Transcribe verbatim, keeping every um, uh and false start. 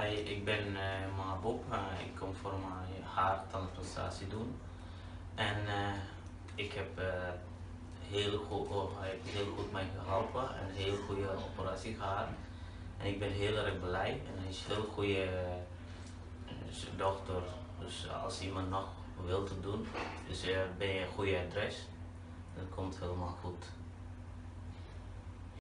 Hi, ik ben uh, Mahbub. Uh, ik kom voor mijn haartransplantatie doen. En uh, ik heb uh, heel goed, oh, hij heeft heel goed mij geholpen en een heel goede operatie gehad. En ik ben heel erg blij en hij is een heel goede uh, dokter. Dus als iemand nog wil te doen, dus uh, ben je een goede adres, dat komt helemaal goed.